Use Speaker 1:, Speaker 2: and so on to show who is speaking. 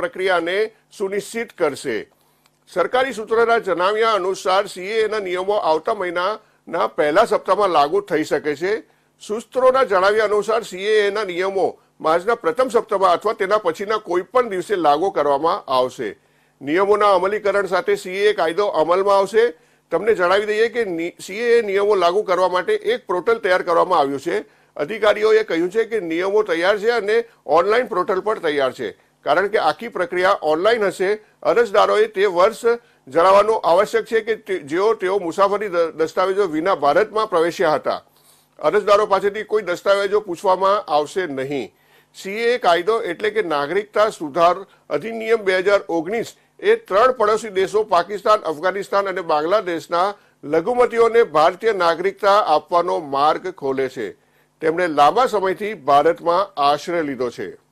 Speaker 1: પ્રક્રિયાને સુનિશ્ચિત કરશે। સરકારી સૂત્રોના જણાવ્યા અનુસાર સીએએના નિયમો આવતા મહિનાના પહેલા સપ્તાહમાં લાગુ થઈ શકે છે। સૂત્રોના જણાવ્યા અનુસાર સીએએના નિયમો માર્ચના પ્રથમ સપ્તાહમાં અથવા તેના પછીના કોઈ પણ દિવસે લાગુ કરવામાં આવશે। નિયમોના અમલીકરણ સાથે સીએએ કાયદો અમલમાં આવશે। તમને જણાવી દઈએ કે સીએએ નિયમો લાગુ કરવા માટે એક પોર્ટલ તૈયાર કરવામાં આવ્યું છે। અધિકારીઓએ કહ્યું છે કે નિયમો તૈયાર છે અને ઓનલાઈન પોર્ટલ પણ તૈયાર છે, કારણ કે આખી પ્રક્રિયા ઓનલાઈન હશે। અરજદારોએ તે વર્ષ જણાવવાનું આવશ્યક છે કે તેઓ મુસાફરી દસ્તાવેજો વિના ભારતમાં પ્રવેશ્યા હતા। અરજદારો પાસેથી કોઈ દસ્તાવેજો પૂછવામાં આવશે નહીં। સીએએ કાયદો એટલે કે નાગરિકતા સુધાર અધિનિયમ 2019 એ 3 પડોશી દેશો પાકિસ્તાન, અફઘાનિસ્તાન અને બાંગ્લાદેશના લઘુમતીઓને ભારતીય નાગરિકતા આપવાનો માર્ગ ખોલે છે। તેમણે લાંબા સમયથી ભારતમાં આશ્રય લીધો છે।